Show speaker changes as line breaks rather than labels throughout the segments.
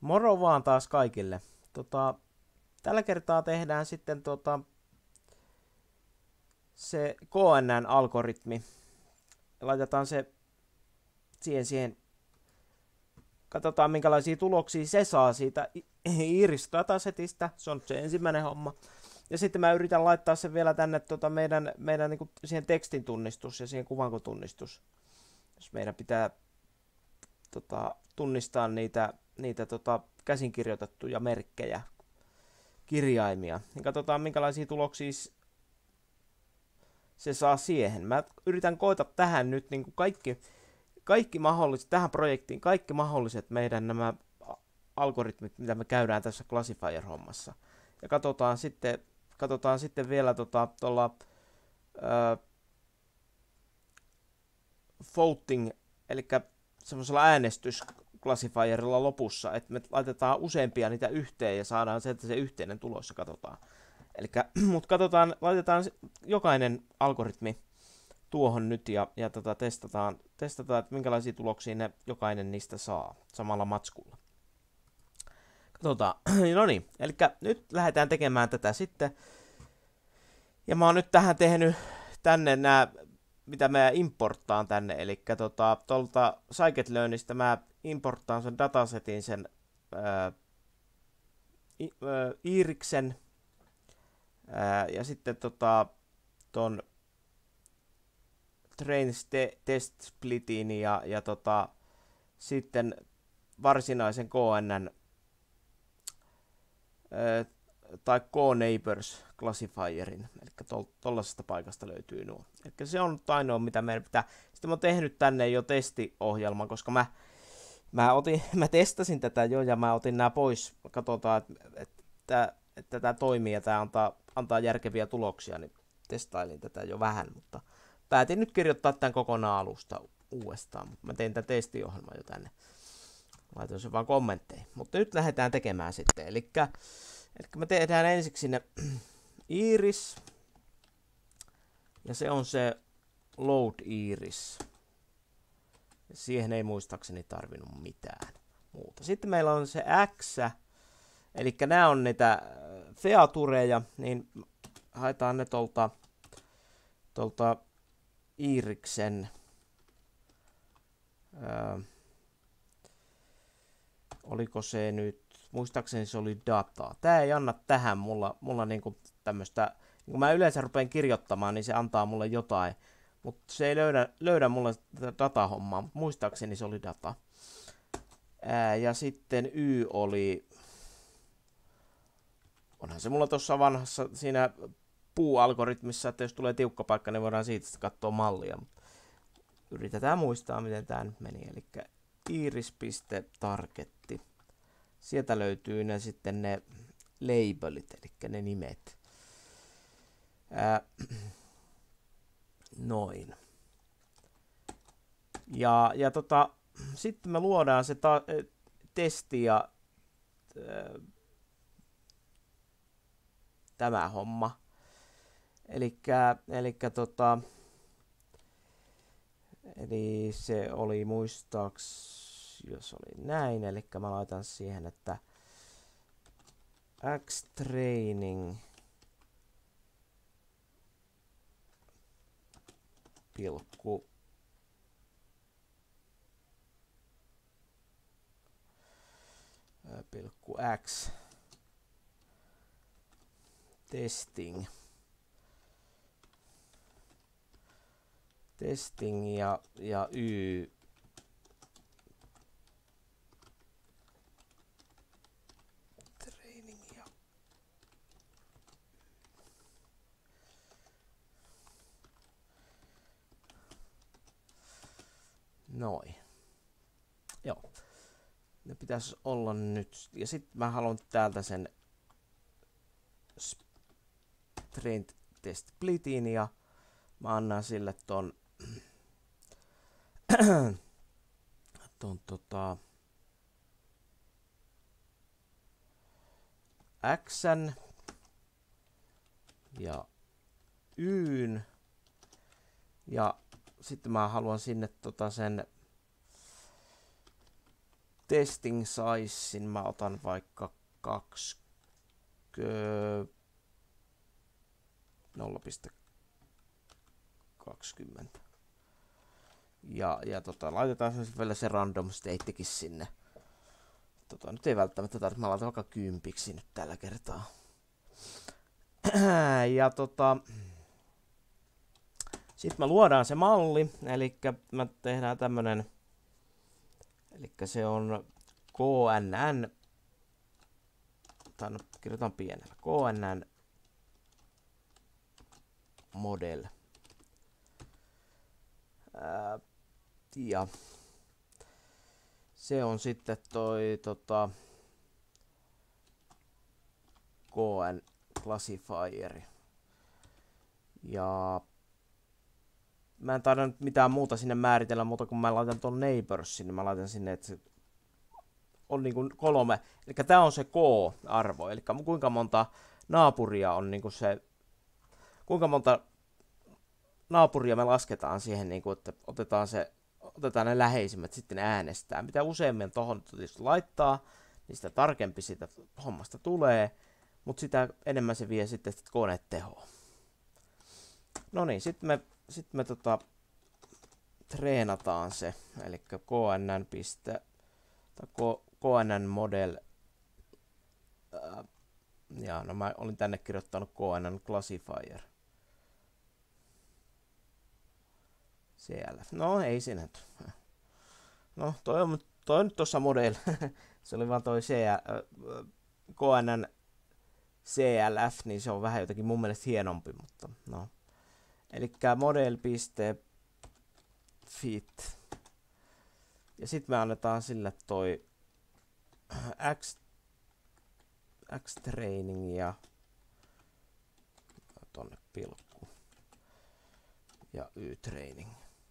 Moro vaan taas kaikille. Tällä kertaa tehdään sitten se KNN-algoritmi. Laitetaan se siihen. Katsotaan minkälaisia tuloksia se saa siitä Iris-datasetistä. Se on se ensimmäinen homma. Ja sitten mä yritän laittaa sen vielä tänne meidän niinku siihen tekstin tunnistus ja siihen kuvankotunnistus. Jos meidän pitää tunnistaa niitä käsinkirjoitettuja merkkejä, kirjaimia. Niin katsotaan minkälaisia tuloksia se saa siihen. Mä yritän koita tähän nyt niin kuin kaikki mahdolliset, tähän projektiin kaikki mahdolliset meidän nämä algoritmit, mitä me käydään tässä Classifier-hommassa. Ja katsotaan sitten vielä tuolla voting, eli semmoisella äänestysklassifierilla lopussa, että me laitetaan useampia niitä yhteen ja saadaan se yhteinen tulos ja katsotaan. Mutta laitetaan jokainen algoritmi tuohon nyt ja testataan, että minkälaisia tuloksia ne jokainen niistä saa samalla matskulla. Katsotaan. No niin, eli nyt lähdetään tekemään tätä sitten. Ja mä oon nyt tähän tehnyt tänne nämä, mitä mä importtaan tänne, eli tuolta scikit-learnistä mä importtaan sen datasetin, sen Iriksen, ja sitten ton train test splitin ja sitten varsinaisen KNN tai K-neighbors classifierin, eli tuollaisesta paikasta löytyy nuo. Eli se on ainoa, mitä meidän pitää. Sitten mä oon tehnyt tänne jo testiohjelman, koska mä testasin tätä jo ja mä otin nämä pois. Katsotaan, että tämä toimii ja tämä antaa järkeviä tuloksia, niin testailin tätä jo vähän, mutta päätin nyt kirjoittaa tämän kokonaan alusta uudestaan. Mä tein tämän testiohjelman jo tänne. Laitoin sen vaan kommentteihin. Mutta nyt lähdetään tekemään sitten. Eli me tehdään ensiksi ne Iris. Ja se on se load Iris. Siihen ei muistaakseni tarvinnut mitään muuta. Sitten meillä on se X. Eli nämä on niitä featureja. Niin haetaan ne tuolta Iriksen. Oliko se nyt, muistaakseni se oli dataa. Tää ei anna tähän mulla niinku tämmöstä, kun mä yleensä rupean kirjoittamaan, niin se antaa mulle jotain, mutta se ei löydä mulle tätä datahommaa, mutta muistaakseni se oli data. Ja sitten Y oli, onhan se mulla tuossa vanhassa siinä puualgoritmissa, että jos tulee tiukka paikka, niin voidaan siitä katsoa mallia. Yritetään muistaa, miten tää nyt meni, eli iris.targetti. Sieltä löytyy ne sitten ne labelit, eli ne nimet. Noin. Ja sitten me luodaan se testi ja tämä homma. Eli se oli muistaakseni, jos oli näin, eli mä laitan siihen, että xtraining pilkku x testing ja Y training ja noin. Joo. Ne pitäisi olla nyt. Ja sitten mä haluan täältä sen train test splitin ja mä annan sille ton X:n ja Y'n ja sitten mä haluan sinne sen testing sizein mä otan vaikka 0,20. Ja laitetaan vielä se random statekin sinne. Nyt ei välttämättä tarvitse, mä laitan vaikka 10 nyt tällä kertaa. Ja sitten me luodaan se malli, eli me tehdään tämmönen, eli se on KNN, tai no, kirjoitan pienellä, KNN model. Ja se on sitten toi KN classifieri. Ja mä en taida nyt mitään muuta sinne määritellä, mutta kun mä laitan ton neighborsin, niin mä laitan sinne, että se on niinku 3, eli tää on se K-arvo, eli kuinka monta naapuria on niinku se, kuinka monta naapuria me lasketaan siihen, niinku, että otetaan ne läheisimmät sitten äänestää. Mitä useammin tohon tietysti laittaa, niin sitä tarkempi siitä hommasta tulee, mutta sitä enemmän se vie sitten konetehoa. No niin, sitten me treenataan se, eli KNN model, ja no mä olin tänne kirjoittanut KNN classifier. CLF. No ei siinä nyt. No toi on nyt tossa model. Se oli vaan toi KNN CLF, niin se on vähän jotenkin mun mielestä hienompi, mutta no. Elikkä model.fit. Ja sitten me annetaan sille toi X-training ja tonne pilkku ja Y-training.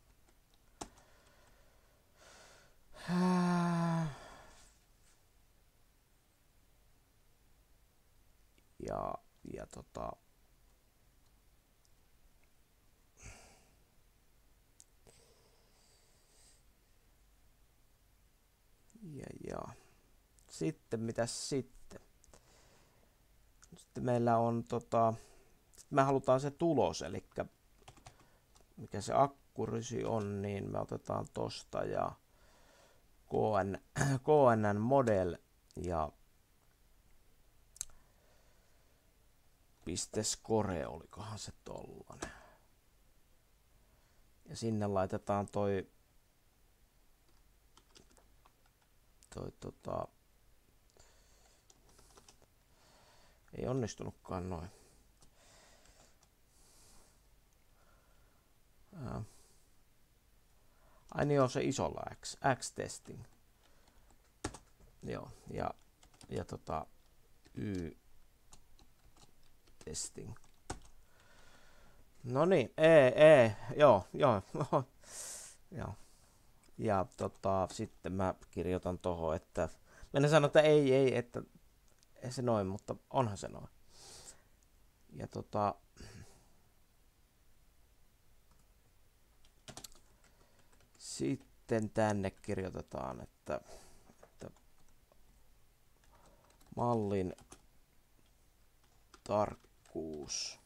Ja sitten mitäs sitten? Sitten meillä on me halutaan se tulos, eli mikä se accuracy on, niin me otetaan tosta ja KNN model ja .score, olikohan se tollanen. Ja sinne laitetaan toi ei onnistunutkaan noin. Ai niin on se isolla X-testing. Joo, ja Y-testing. No niin, joo. Joo. Ja sitten mä kirjoitan tohon, että mä sanon, että ei, että ei se noin, mutta onhan se noin. Ja sitten tänne kirjoitetaan, että mallin tarkkuus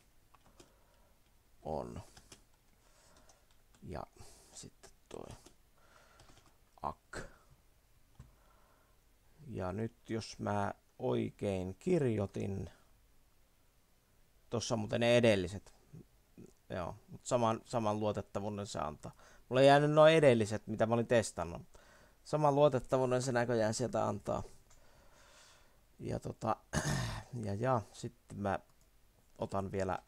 on ja sitten toi ak. Ja nyt jos mä oikein kirjoitin, tossa on muuten ne edelliset, joo, mutta saman luotettavuuden se antaa. Mulla ei jäänyt noin edelliset, mitä mä olin testannut. Saman luotettavuuden se näköjään sieltä antaa. Ja sitten mä otan vielä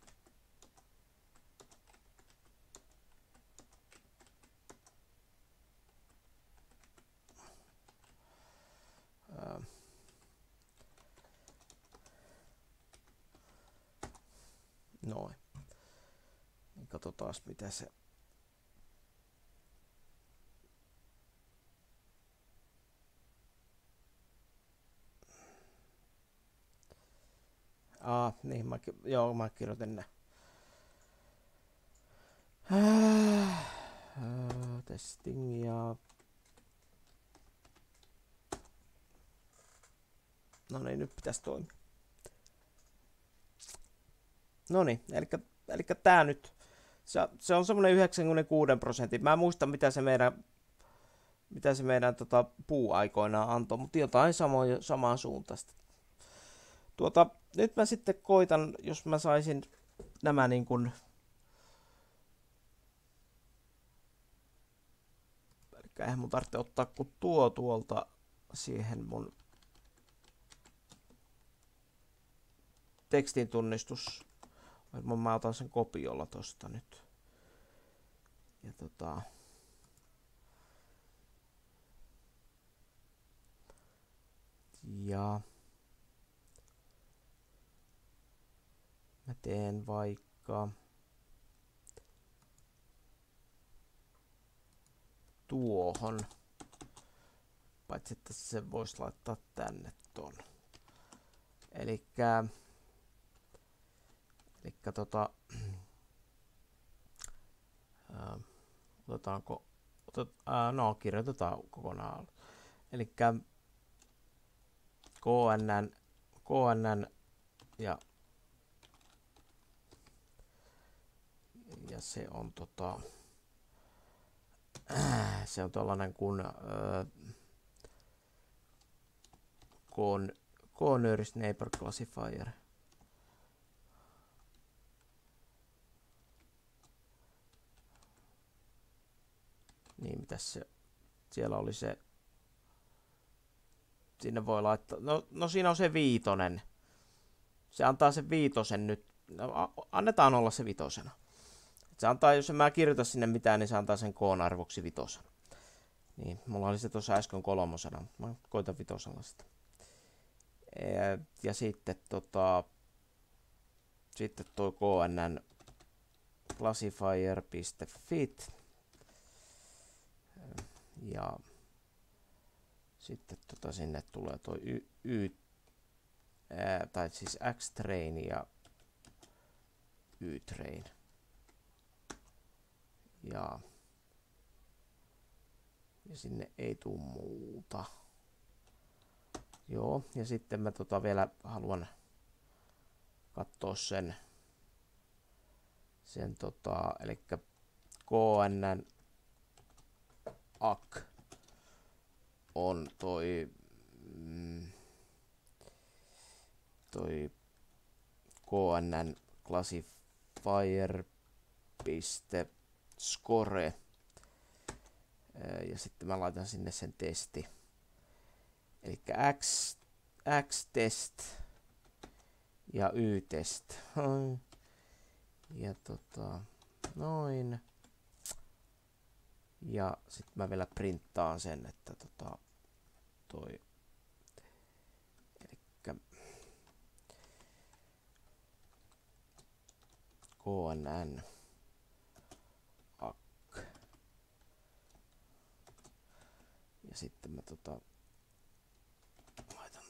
noin. Katsotaan mitä se niin mä kirjoitin ne. Testing ja No niin, nyt pitäisi toimia. No niin, eli tää nyt, se on semmonen 96%. Mä en muista mitä se meidän puu aikoinaan antoi, mutta jotain samaan suuntaista. Nyt mä sitten koitan, jos mä saisin nämä niin kuin, eli eihän mun tarvitse ottaa kuin tuolta siihen mun tekstin tunnistus. Mä otan sen kopiolla tosta nyt. Ja mä teen vaikka tuohon, paitsi että se voisi laittaa tänne ton. Elikkä otetaanko, no kirjoitetaan kokonaan. Elikkä KNN ja se on se on tällainen kuin Nearest Neighbor Classifier. Niin, mitäs se siellä oli se, sinne voi laittaa, no siinä on se 5. Se antaa sen 5 nyt, no, annetaan olla se 5. Se antaa, jos en mä kirjoita sinne mitään, niin se antaa sen koon arvoksi 5. Niin, mulla oli se tuossa äsken 3. Mä koitan 5 sitä. Ja sitten sitten toi KNN classifier.fit. Ja sitten sinne tulee toi tai siis X-train ja Y-train. Ja sinne ei tuu muuta. Joo, ja sitten mä vielä haluan katsoa sen eli KNN ACK on toi KNN classifier.score ja sitten mä laitan sinne sen testi, eli X-test ja Y-test ja noin. Ja sitten mä vielä printtaan sen, että toi elikkä KNN ACK. Ja sitten mä laitan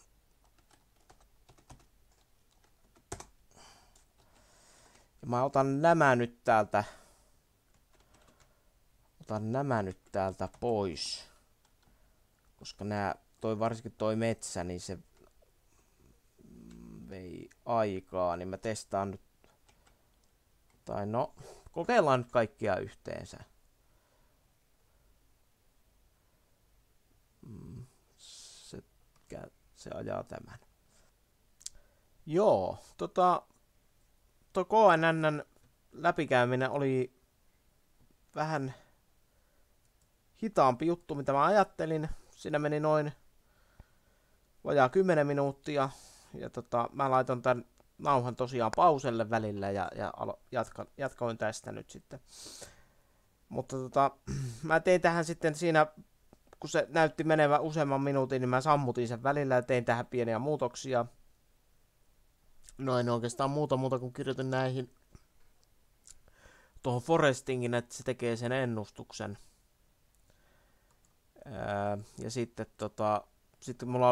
ja mä otan nämä nyt täältä pois, koska varsinkin toi metsä, niin se vei aikaa, niin mä testaan nyt, tai no, kokeillaan nyt kaikkia yhteensä. Se ajaa tämän. Joo, tuo KNN:n läpikäyminen oli vähän hitaampi juttu, mitä mä ajattelin. Siinä meni noin vajaa 10 minuuttia. Ja mä laitan tämän nauhan tosiaan pauselle välillä ja jatkoin tästä nyt sitten. Mutta mä tein tähän sitten siinä, kun se näytti menevän useamman minuutin, niin mä sammutin sen välillä ja tein tähän pieniä muutoksia. No en oikeastaan muuta kuin kirjoitin näihin tuohon forestingin, että se tekee sen ennustuksen. Ja sitten sitten mulla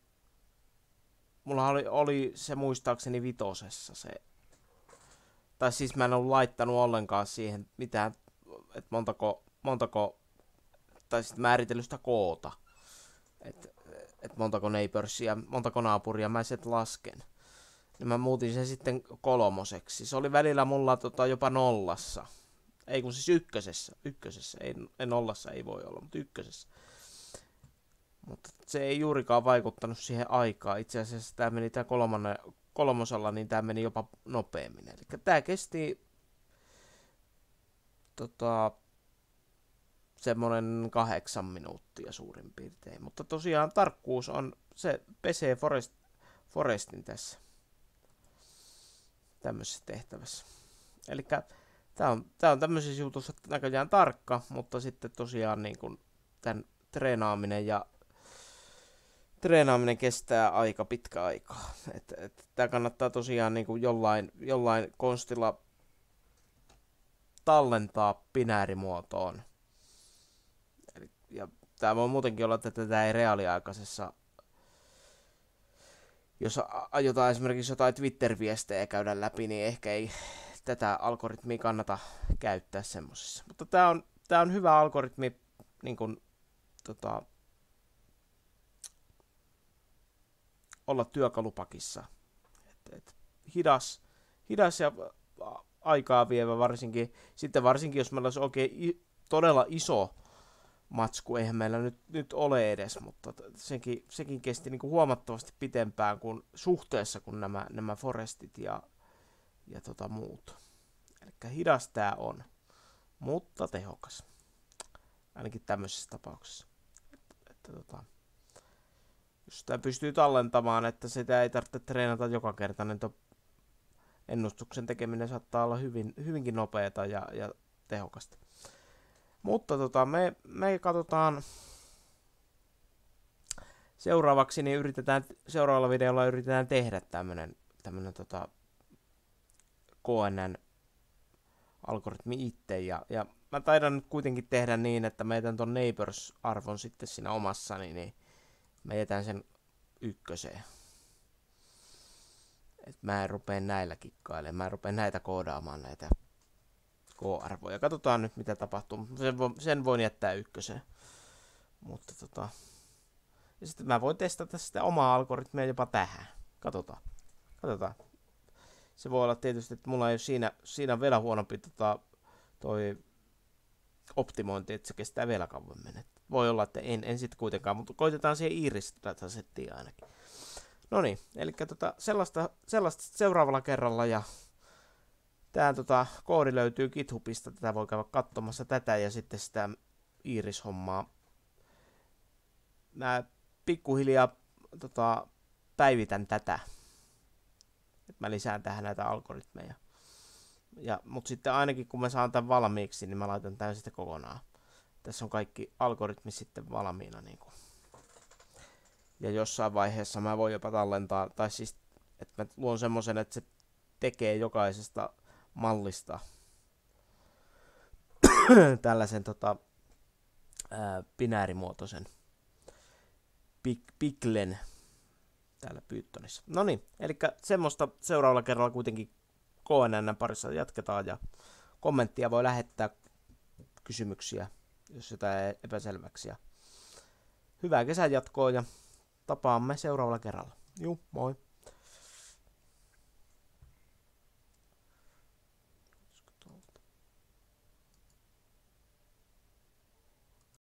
oli se muistaakseni 5. se. Tai siis mä en ollut laittanut ollenkaan siihen mitään, että montako tai sitten määritellystä koota. että montako neighborsia, montako naapuria mä sitten lasken. Niin mä muutin sen sitten 3. Se oli välillä mulla jopa 0. Ei kun siis ykkösessä. Ei 0 ei voi olla, mutta 1. Mutta se ei juurikaan vaikuttanut siihen aikaan. Itse asiassa tää meni tää 3, niin tää meni jopa nopeammin. Eli tää kesti semmonen 8 minuuttia suurin piirtein. Mutta tosiaan tarkkuus on, se pesee Forestin tässä tämmöisessä tehtävässä. Eli tää on tämmöisessä jutussa näköjään tarkka, mutta sitten tosiaan niin kun tän treenaaminen kestää aika pitkä aikaa. Tää kannattaa tosiaan niin kun jollain konstilla tallentaa binäärimuotoon. Ja tää voi muutenkin olla, että tätä ei reaaliaikaisessa, jos aiotaan esimerkiksi jotain Twitter-viestejä käydä läpi, niin ehkä ei tätä algoritmia kannata käyttää semmosissa. Mutta tää on hyvä algoritmi niin kun, olla työkalupakissa. Hidas ja aikaa vievä varsinkin jos meillä olisi oikein todella iso matsku, eihän meillä nyt ole edes, mutta sekin kesti niin kuin huomattavasti pitempään kuin suhteessa kuin nämä Forestit ja muut. Eli hidas tää on, mutta tehokas. Ainakin tämmöisessä tapauksessa. Jos sitä pystyy tallentamaan, että sitä ei tarvitse treenata joka kerta, niin ennustuksen tekeminen saattaa olla hyvinkin nopeata ja tehokasta. Mutta me katsotaan seuraavaksi, niin seuraavalla videolla yritetään tehdä tämmönen KNN-algoritmi itse. Ja mä taidan nyt kuitenkin tehdä niin, että mä jätän ton neighbors-arvon sitten siinä omassa, niin mä jätän sen 1. Et mä en rupea näillä kikkailemaan, mä en rupea näitä koodaamaan näitä K-arvoja. Katsotaan nyt mitä tapahtuu. Sen voin jättää 1. Mutta ja sitten mä voin testata sitä omaa algoritmia jopa tähän. Katsotaan. Se voi olla tietysti, että mulla ei ole siinä vielä huonompi toi optimointi, että se kestää vielä kauemmin. Voi olla, että en sitten kuitenkaan, mutta koitetaan siihen iris-datasettiin ainakin. No niin, eli sellaista seuraavalla kerralla, ja tää koodi löytyy GitHubista, tätä voi käydä katsomassa tätä ja sitten sitä iris-hommaa. Mä pikkuhiljaa päivitän tätä. Et mä lisään tähän näitä algoritmeja. Mutta sitten ainakin kun mä saan tämän valmiiksi, niin mä laitan tämän sitten kokonaan. Tässä on kaikki algoritmit sitten valmiina. Niin kuin. Ja jossain vaiheessa mä voin jopa tallentaa, tai siis, että mä luon semmosen, että se tekee jokaisesta mallista tällaisen binäärimuotoisen piklen täällä Pythonissa. No niin, eli semmoista seuraavalla kerralla kuitenkin KNN parissa jatketaan, ja kommenttia voi lähettää, kysymyksiä, jos jotain epäselväksi. Hyvää kesän jatkoa ja tapaamme seuraavalla kerralla. Juu, moi!